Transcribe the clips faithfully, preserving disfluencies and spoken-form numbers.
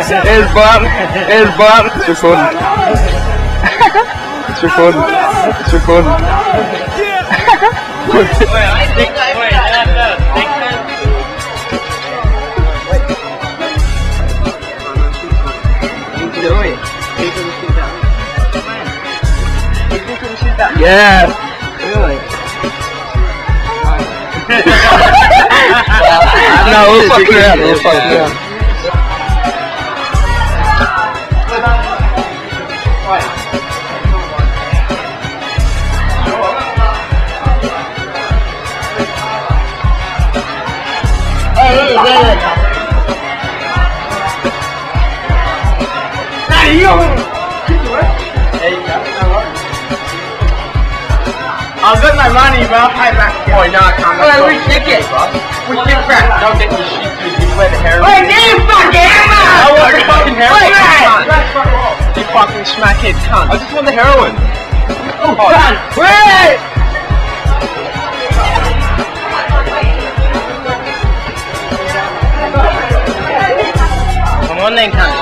Is Barton, is Barton, it's your fun. It's your fun. It's your fun. Wait, I think I wait, that's a big thing. Do it. Yeah. Really? No, we'll fuck around. We'll fuck around. Hey, hey, hey, you. There you go. I'll get my money, bro. Hi, back. Oh, no, I can't. Wait, we kick it. We kick back. Don't get your shit through. You play the heroin. Wait, you fucking hammer! I want your fucking heroin. Wait, you fucking smackhead cunt. I just want the heroin. Oh, God. Wait! Come on then, cunt.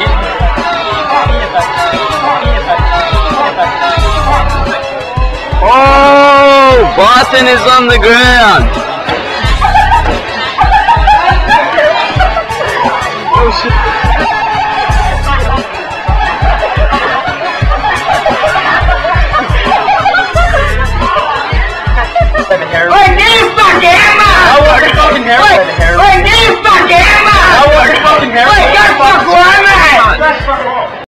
Oh, Barton is on the ground. Oh shit. Wait, you fucking hammer! I want your fucking heroin. Wait, you fucking hammer! I want your fucking heroin. Wait, you fucking hammer!